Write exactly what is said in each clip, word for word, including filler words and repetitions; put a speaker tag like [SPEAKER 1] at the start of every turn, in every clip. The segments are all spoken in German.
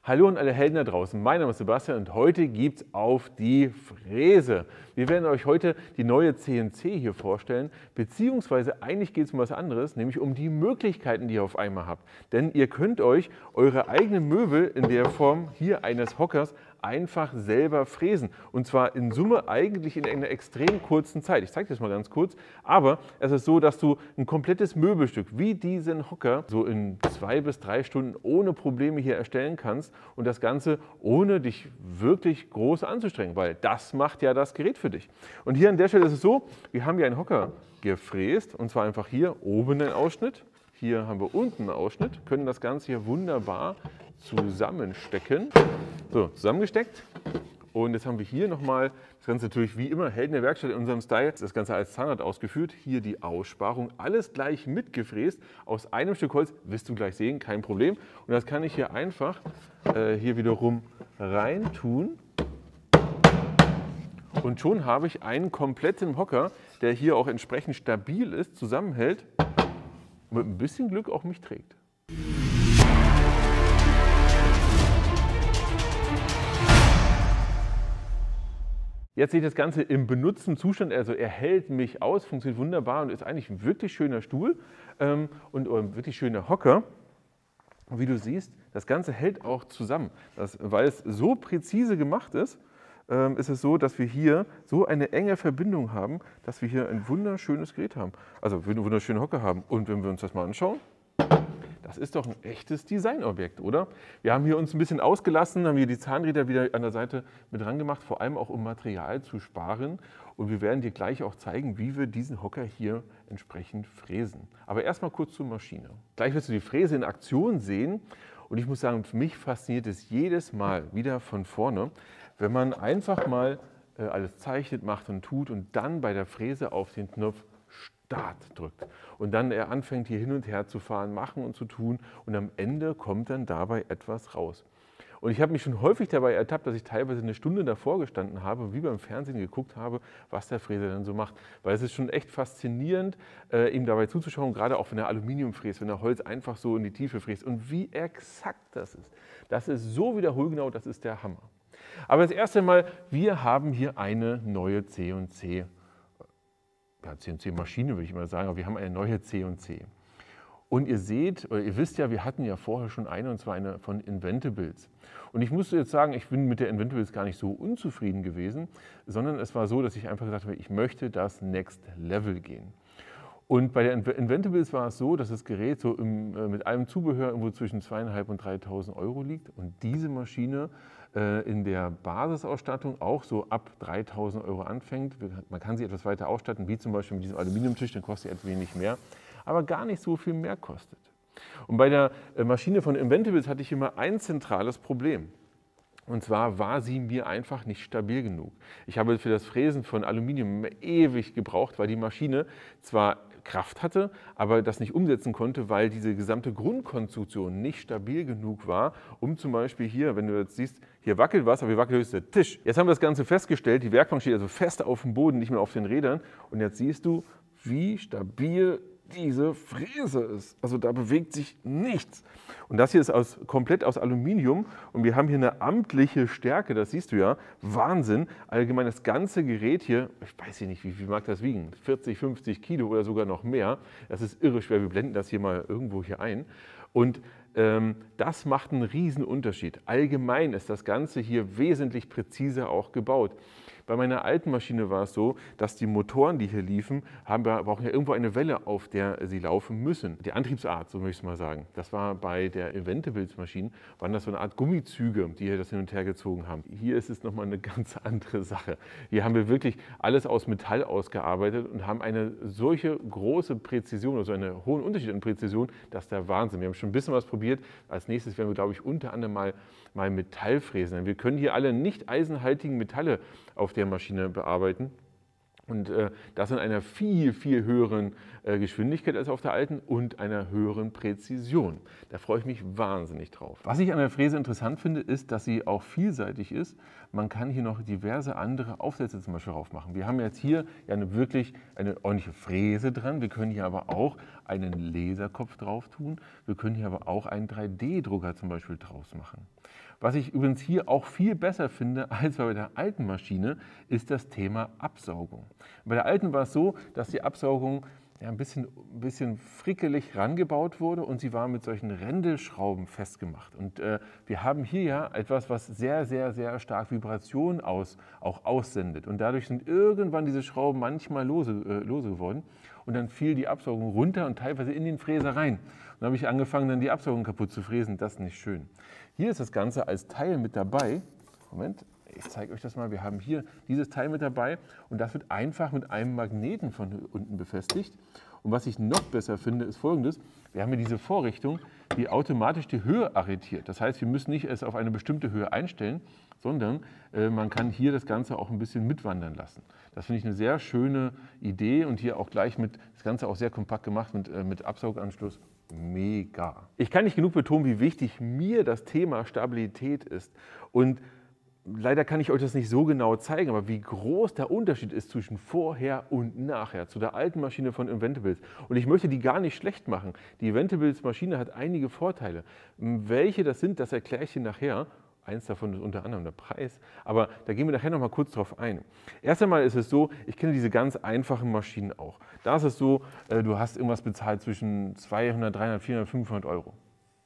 [SPEAKER 1] Hallo an alle Helden da draußen, mein Name ist Sebastian und heute gibt es auf die Fräse. Wir werden euch heute die neue C N C hier vorstellen, beziehungsweise eigentlich geht es um was anderes, nämlich um die Möglichkeiten, die ihr auf einmal habt. Denn ihr könnt euch eure eigenen Möbel in der Form hier eines Hockers einfach selber fräsen. Und zwar in Summe eigentlich in einer extrem kurzen Zeit. Ich zeige das mal ganz kurz. Aber es ist so, dass du ein komplettes Möbelstück wie diesen Hocker so in zwei bis drei Stunden ohne Probleme hier erstellen kannst. Und das Ganze ohne dich wirklich groß anzustrengen, weil das macht ja das Gerät für dich. Und hier an der Stelle ist es so, wir haben hier einen Hocker gefräst. Und zwar einfach hier oben einen Ausschnitt. Hier haben wir unten einen Ausschnitt, können das Ganze hier wunderbar zusammenstecken. So, zusammengesteckt. Und jetzt haben wir hier nochmal das Ganze natürlich wie immer Helden der Werkstatt in unserem Style. Das Ganze als Zahnrad ausgeführt. Hier die Aussparung. Alles gleich mitgefräst aus einem Stück Holz. Wirst du gleich sehen, kein Problem. Und das kann ich hier einfach äh, hier wiederum rein tun. Und schon habe ich einen kompletten Hocker, der hier auch entsprechend stabil ist, zusammenhält und mit ein bisschen Glück auch mich trägt. Jetzt sehe ich das Ganze im benutzten Zustand, also er hält mich aus, funktioniert wunderbar und ist eigentlich ein wirklich schöner Stuhl ähm, und ein wirklich schöner Hocker. Und wie du siehst, das Ganze hält auch zusammen. Das, weil es so präzise gemacht ist, ähm, ist es so, dass wir hier so eine enge Verbindung haben, dass wir hier ein wunderschönes Gerät haben. Also einen wunderschönen Hocker haben. Und wenn wir uns das mal anschauen, das ist doch ein echtes Designobjekt, oder? Wir haben hier uns ein bisschen ausgelassen, haben hier die Zahnräder wieder an der Seite mit dran gemacht, vor allem auch um Material zu sparen. Und wir werden dir gleich auch zeigen, wie wir diesen Hocker hier entsprechend fräsen. Aber erstmal kurz zur Maschine. Gleich wirst du die Fräse in Aktion sehen. Und ich muss sagen, für mich fasziniert es jedes Mal wieder von vorne, wenn man einfach mal äh, alles zeichnet, macht und tut und dann bei der Fräse auf den Knopf Start drückt und dann er anfängt hier hin und her zu fahren, machen und zu tun und am Ende kommt dann dabei etwas raus. Und ich habe mich schon häufig dabei ertappt, dass ich teilweise eine Stunde davor gestanden habe, wie beim Fernsehen geguckt habe, was der Fräser dann so macht. Weil es ist schon echt faszinierend, äh, ihm dabei zuzuschauen, gerade auch wenn er Aluminium fräst, wenn er Holz einfach so in die Tiefe fräst und wie exakt das ist. Das ist so wiederholgenau, das ist der Hammer. Aber das erste Mal, wir haben hier eine neue C N C. Ja, C N C-Maschine würde ich mal sagen, aber wir haben eine neue C N C. Und ihr seht, oder ihr wisst ja, wir hatten ja vorher schon eine, und zwar eine von Inventables. Und ich muss jetzt sagen, ich bin mit der Inventables gar nicht so unzufrieden gewesen, sondern es war so, dass ich einfach gesagt habe, ich möchte das Next Level gehen. Und bei der Inventables war es so, dass das Gerät so im, äh, mit allem Zubehör irgendwo zwischen zweitausendfünfhundert und dreitausend Euro liegt. Und diese Maschine äh, in der Basisausstattung auch so ab dreitausend Euro anfängt. Man kann sie etwas weiter ausstatten, wie zum Beispiel mit diesem Aluminiumtisch, dann kostet sie etwas wenig mehr, aber gar nicht so viel mehr kostet. Und bei der äh, Maschine von Inventables hatte ich immer ein zentrales Problem. Und zwar war sie mir einfach nicht stabil genug. Ich habe für das Fräsen von Aluminium ewig gebraucht, weil die Maschine zwar Kraft hatte, aber das nicht umsetzen konnte, weil diese gesamte Grundkonstruktion nicht stabil genug war, um zum Beispiel hier, wenn du jetzt siehst, hier wackelt was, aber hier wackelt höchstens der Tisch. Jetzt haben wir das Ganze festgestellt, die Werkbank steht also fest auf dem Boden, nicht mehr auf den Rädern und jetzt siehst du, wie stabil diese Fräse ist. Also da bewegt sich nichts. Und das hier ist aus, komplett aus Aluminium und wir haben hier eine amtliche Stärke, das siehst du ja, Wahnsinn. Allgemein das ganze Gerät hier, ich weiß hier nicht, wie viel mag das wiegen, vierzig, fünfzig Kilo oder sogar noch mehr. Das ist irre schwer, wir blenden das hier mal irgendwo hier ein. Und ähm, das macht einen riesen Unterschied. Allgemein ist das Ganze hier wesentlich präziser auch gebaut. Bei meiner alten Maschine war es so, dass die Motoren, die hier liefen, haben, brauchen ja irgendwo eine Welle, auf der sie laufen müssen. Die Antriebsart, so möchte ich es mal sagen. Das war bei der Inventables-Maschine, waren das so eine Art Gummizüge, die hier das hin und her gezogen haben. Hier ist es nochmal eine ganz andere Sache. Hier haben wir wirklich alles aus Metall ausgearbeitet und haben eine solche große Präzision, also einen hohen Unterschied an Präzision, das ist der Wahnsinn. Wir haben schon ein bisschen was probiert. Als nächstes werden wir, glaube ich, unter anderem mal, mal Metall fräsen. Wir können hier alle nicht eisenhaltigen Metalle auf der Maschine bearbeiten. Und äh, das in einer viel, viel höheren äh, Geschwindigkeit als auf der alten und einer höheren Präzision. Da freue ich mich wahnsinnig drauf. Was ich an der Fräse interessant finde, ist, dass sie auch vielseitig ist. Man kann hier noch diverse andere Aufsätze zum Beispiel drauf machen. Wir haben jetzt hier ja eine wirklich eine ordentliche Fräse dran. Wir können hier aber auch einen Laserkopf drauf tun. Wir können hier aber auch einen drei D Drucker zum Beispiel draus machen. Was ich übrigens hier auch viel besser finde als bei der alten Maschine, ist das Thema Absaugung. Bei der alten war es so, dass die Absaugung ja, ein bisschen, ein bisschen frickelig rangebaut wurde und sie war mit solchen Rändelschrauben festgemacht. Und äh, wir haben hier ja etwas, was sehr, sehr, sehr stark Vibration aus, auch aussendet. Und dadurch sind irgendwann diese Schrauben manchmal lose, äh, lose geworden. Und dann fiel die Absaugung runter und teilweise in den Fräser rein. Und dann habe ich angefangen, dann die Absaugung kaputt zu fräsen. Das ist nicht schön. Hier ist das Ganze als Teil mit dabei. Moment. Ich zeige euch das mal. Wir haben hier dieses Teil mit dabei und das wird einfach mit einem Magneten von unten befestigt. Und was ich noch besser finde, ist Folgendes. Wir haben hier diese Vorrichtung, die automatisch die Höhe arretiert. Das heißt, wir müssen nicht es auf eine bestimmte Höhe einstellen, sondern äh, man kann hier das Ganze auch ein bisschen mitwandern lassen. Das finde ich eine sehr schöne Idee und hier auch gleich mit, das Ganze auch sehr kompakt gemacht mit, äh, mit Absauganschluss. Mega. Ich kann nicht genug betonen, wie wichtig mir das Thema Stabilität ist. Und leider kann ich euch das nicht so genau zeigen, aber wie groß der Unterschied ist zwischen vorher und nachher zu der alten Maschine von Inventables. Und ich möchte die gar nicht schlecht machen. Die Inventables Maschine hat einige Vorteile. Welche das sind, das erkläre ich dir nachher. Eins davon ist unter anderem der Preis, aber da gehen wir nachher noch mal kurz drauf ein. Erst einmal ist es so, ich kenne diese ganz einfachen Maschinen auch. Da ist es so, du hast irgendwas bezahlt zwischen zweihundert, dreihundert, vierhundert, fünfhundert Euro.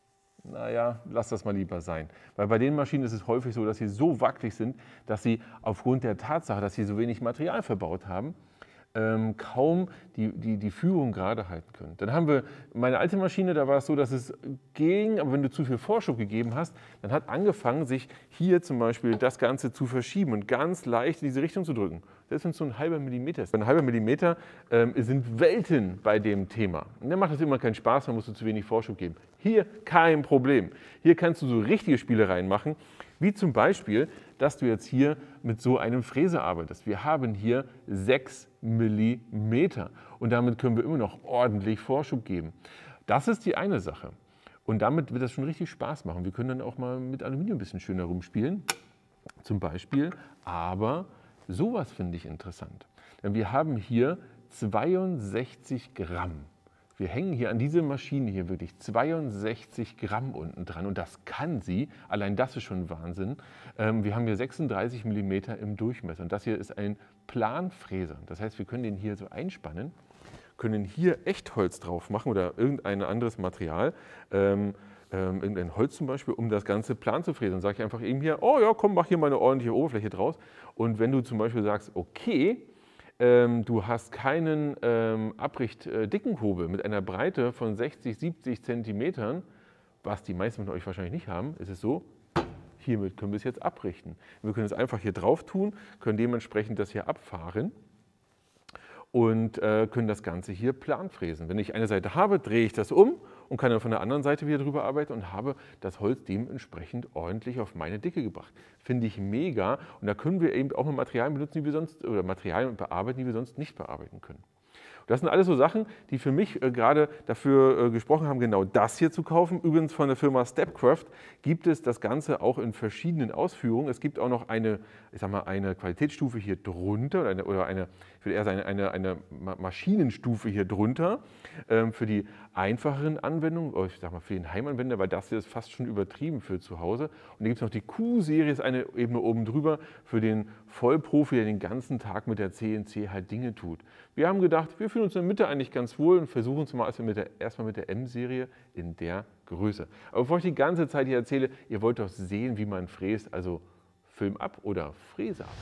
[SPEAKER 1] Naja, lass das mal lieber sein. Weil bei den Maschinen ist es häufig so, dass sie so wackelig sind, dass sie aufgrund der Tatsache, dass sie so wenig Material verbaut haben, ähm, kaum die, die, die Führung gerade halten können. Dann haben wir meine alte Maschine, da war es so, dass es ging, aber wenn du zu viel Vorschub gegeben hast, dann hat angefangen, sich hier zum Beispiel das Ganze zu verschieben und ganz leicht in diese Richtung zu drücken. Selbst wenn es so ein halber Millimeter ist. Ein halber Millimeter ähm, sind Welten bei dem Thema. Und dann macht das immer keinen Spaß, dann musst du zu wenig Vorschub geben. Hier kein Problem. Hier kannst du so richtige Spielereien machen, wie zum Beispiel, dass du jetzt hier mit so einem Fräser arbeitest. Wir haben hier sechs Millimeter und damit können wir immer noch ordentlich Vorschub geben. Das ist die eine Sache. Und damit wird das schon richtig Spaß machen. Wir können dann auch mal mit Aluminium ein bisschen schöner rumspielen, zum Beispiel, aber sowas finde ich interessant, denn wir haben hier zweiundsechzig Gramm. Wir hängen hier an diese Maschine hier wirklich zweiundsechzig Gramm unten dran und das kann sie, allein das ist schon Wahnsinn. Wir haben hier sechsunddreißig Millimeter im Durchmesser und das hier ist ein Planfräser. Das heißt, wir können den hier so einspannen, können hier Echtholz drauf machen oder irgendein anderes Material. Ähm, Ähm, irgendein Holz zum Beispiel, um das Ganze plan zu fräsen. Dann sage ich einfach eben hier, oh ja, komm, mach hier mal eine ordentliche Oberfläche draus. Und wenn du zum Beispiel sagst, okay, ähm, du hast keinen ähm, Abricht-Dickenhobel mit einer Breite von sechzig, siebzig Zentimetern, was die meisten von euch wahrscheinlich nicht haben, ist es so, hiermit können wir es jetzt abrichten. Wir können es einfach hier drauf tun, können dementsprechend das hier abfahren und äh, können das Ganze hier plan fräsen. Wenn ich eine Seite habe, drehe ich das um und kann dann von der anderen Seite wieder drüber arbeiten und habe das Holz dementsprechend ordentlich auf meine Dicke gebracht. Finde ich mega und da können wir eben auch mal Materialien benutzen, die wir sonst, oder Materialien bearbeiten, die wir sonst nicht bearbeiten können. Das sind alles so Sachen, die für mich äh, gerade dafür äh, gesprochen haben, genau das hier zu kaufen. Übrigens von der Firma Stepcraft gibt es das Ganze auch in verschiedenen Ausführungen. Es gibt auch noch eine, ich sag mal, eine Qualitätsstufe hier drunter oder eine, oder eine ich würde eher sagen, eine, eine Maschinenstufe hier drunter ähm, für die einfacheren Anwendungen, oder ich sag mal für den Heimanwender, weil das hier ist fast schon übertrieben für zu Hause. Und dann gibt es noch die Q-Serie, ist eine Ebene oben drüber für den Vollprofi, der den ganzen Tag mit der C N C halt Dinge tut. Wir haben gedacht, wir fühlen uns in der Mitte eigentlich ganz wohl und versuchen es mal erstmal mit der M-Serie in der Größe. Aber bevor ich die ganze Zeit hier erzähle, ihr wollt doch sehen, wie man fräst, also Film ab oder Fräse ab.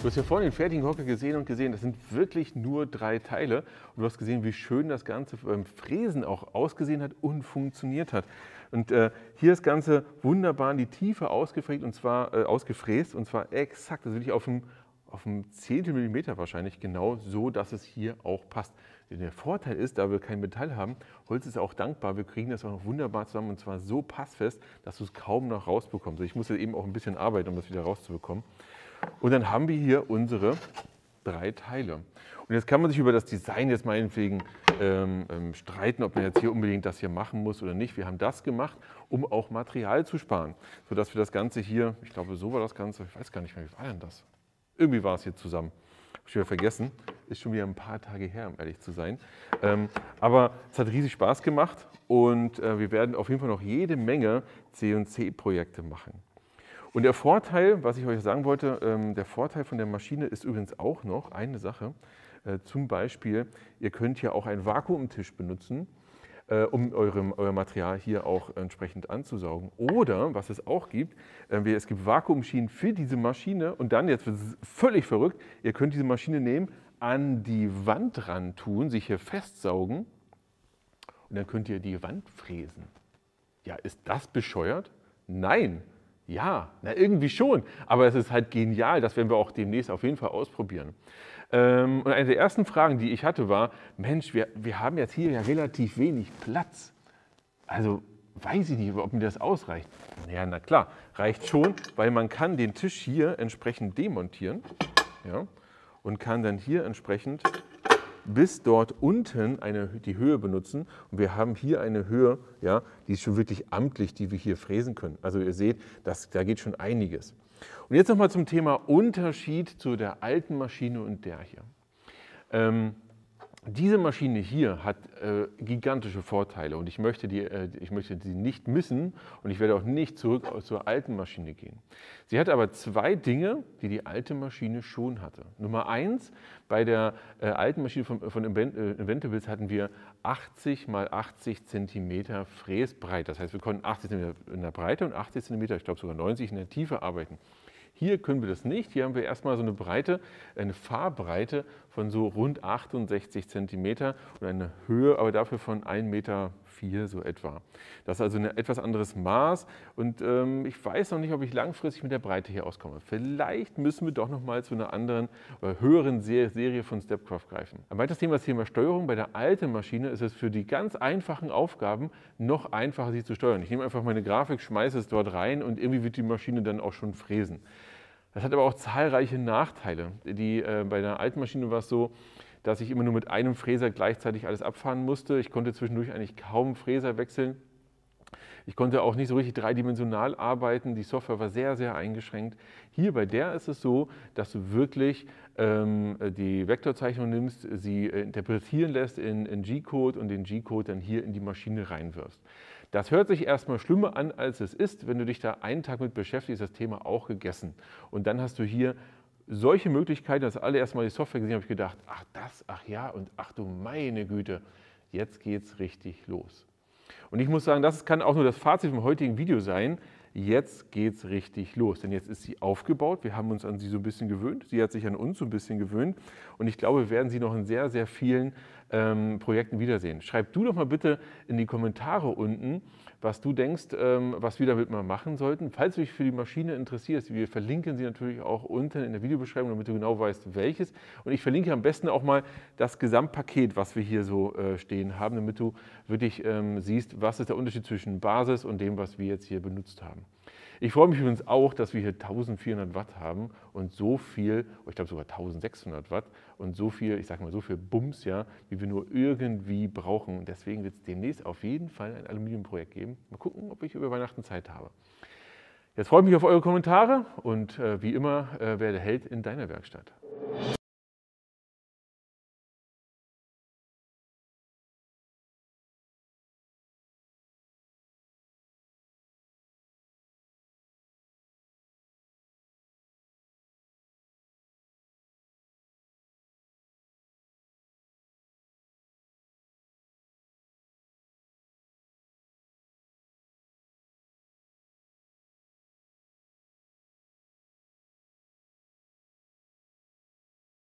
[SPEAKER 1] Du hast ja vorhin den fertigen Hocker gesehen und gesehen, das sind wirklich nur drei Teile. Und du hast gesehen, wie schön das Ganze beim Fräsen auch ausgesehen hat und funktioniert hat. Und äh, hier ist das Ganze wunderbar in die Tiefe ausgefräst und zwar äh, ausgefräst und zwar exakt, also wirklich auf dem auf einem Zehntel Millimeter wahrscheinlich genau so, dass es hier auch passt. Der Vorteil ist, da wir kein Metall haben, Holz ist auch dankbar, wir kriegen das auch noch wunderbar zusammen und zwar so passfest, dass du es kaum noch rausbekommst. Ich muss jetzt eben auch ein bisschen arbeiten, um das wieder rauszubekommen. Und dann haben wir hier unsere drei Teile. Und jetzt kann man sich über das Design jetzt meinetwegen ähm, ähm, streiten, ob man jetzt hier unbedingt das hier machen muss oder nicht. Wir haben das gemacht, um auch Material zu sparen, sodass wir das Ganze hier, ich glaube, so war das Ganze, ich weiß gar nicht mehr, wie war denn das? Irgendwie war es hier zusammen. Habe ich wieder vergessen. Ist schon wieder ein paar Tage her, um ehrlich zu sein. Ähm, aber es hat riesig Spaß gemacht und äh, wir werden auf jeden Fall noch jede Menge C N C-Projekte machen. Und der Vorteil, was ich euch sagen wollte, ähm, der Vorteil von der Maschine ist übrigens auch noch eine Sache. Äh, zum Beispiel, ihr könnt hier auch einen Vakuumtisch benutzen, äh, um eurem, euer Material hier auch entsprechend anzusaugen. Oder, was es auch gibt, äh, es gibt Vakuumschienen für diese Maschine und dann, jetzt wird es völlig verrückt, ihr könnt diese Maschine nehmen, an die Wand ran tun, sich hier festsaugen und dann könnt ihr die Wand fräsen. Ja, ist das bescheuert? Nein. Ja, na irgendwie schon, aber es ist halt genial, das werden wir auch demnächst auf jeden Fall ausprobieren. Ähm, und eine der ersten Fragen, die ich hatte, war, Mensch, wir, wir haben jetzt hier ja relativ wenig Platz. Also weiß ich nicht, ob mir das ausreicht. Ja, na klar, reicht schon, weil man kann den Tisch hier entsprechend demontieren, ja, und kann dann hier entsprechend bis dort unten eine, die Höhe benutzen. Und wir haben hier eine Höhe, ja, die ist schon wirklich amtlich, die wir hier fräsen können. Also ihr seht, das, da geht schon einiges. Und jetzt nochmal zum Thema Unterschied zu der alten Maschine und der hier. Ähm, Diese Maschine hier hat äh, gigantische Vorteile und ich möchte, die, äh, ich möchte die nicht missen und ich werde auch nicht zurück zur alten Maschine gehen. Sie hat aber zwei Dinge, die die alte Maschine schon hatte. Nummer eins, bei der äh, alten Maschine von, von Inventables hatten wir achtzig mal achtzig Zentimeter Fräsbreite. Das heißt, wir konnten achtzig Zentimeter in der Breite und achtzig Zentimeter, ich glaube sogar neunzig in der Tiefe arbeiten. Hier können wir das nicht. Hier haben wir erstmal so eine Breite, eine Fahrbreite von so rund achtundsechzig Zentimeter und eine Höhe, aber dafür von ein Meter vier so etwa. Das ist also ein etwas anderes Maß und ähm, ich weiß noch nicht, ob ich langfristig mit der Breite hier auskomme. Vielleicht müssen wir doch noch mal zu einer anderen oder höheren Serie von Stepcraft greifen. Ein weiteres Thema ist das Thema Steuerung. Bei der alten Maschine ist es für die ganz einfachen Aufgaben noch einfacher, sie zu steuern. Ich nehme einfach meine Grafik, schmeiße es dort rein und irgendwie wird die Maschine dann auch schon fräsen. Das hat aber auch zahlreiche Nachteile. Die, äh, bei der alten Maschine war es so, dass ich immer nur mit einem Fräser gleichzeitig alles abfahren musste. Ich konnte zwischendurch eigentlich kaum Fräser wechseln. Ich konnte auch nicht so richtig dreidimensional arbeiten. Die Software war sehr, sehr eingeschränkt. Hier bei der ist es so, dass du wirklich ähm, die Vektorzeichnung nimmst, sie interpretieren lässt in, in G-Code und den G-Code dann hier in die Maschine reinwirfst. Das hört sich erstmal schlimmer an, als es ist. Wenn du dich da einen Tag mit beschäftigst, ist das Thema auch gegessen. Und dann hast du hier solche Möglichkeiten. Das allererste Mal die Software gesehen habe ich gedacht, ach das, ach ja und ach du meine Güte, jetzt geht's richtig los. Und ich muss sagen, das kann auch nur das Fazit vom heutigen Video sein. Jetzt geht's richtig los, denn jetzt ist sie aufgebaut. Wir haben uns an sie so ein bisschen gewöhnt. Sie hat sich an uns so ein bisschen gewöhnt. Und ich glaube, wir werden sie noch in sehr, sehr vielen ähm, Projekten wiedersehen. Schreib du doch mal bitte in die Kommentare unten, was du denkst, ähm, was wir damit mal machen sollten. Falls du dich für die Maschine interessierst, wir verlinken sie natürlich auch unten in der Videobeschreibung, damit du genau weißt, welches. Und ich verlinke am besten auch mal das Gesamtpaket, was wir hier so äh, stehen haben, damit du wirklich ähm, siehst, was ist der Unterschied zwischen Basis und dem, was wir jetzt hier benutzt haben. Ich freue mich übrigens auch, dass wir hier eintausendvierhundert Watt haben und so viel, ich glaube sogar eintausendsechshundert Watt und so viel, ich sage mal so viel Bums, ja, wie wir nur irgendwie brauchen. Deswegen wird es demnächst auf jeden Fall ein Aluminiumprojekt geben. Mal gucken, ob ich über Weihnachten Zeit habe. Jetzt freue ich mich auf eure Kommentare und äh, wie immer, äh, werde Held in deiner Werkstatt.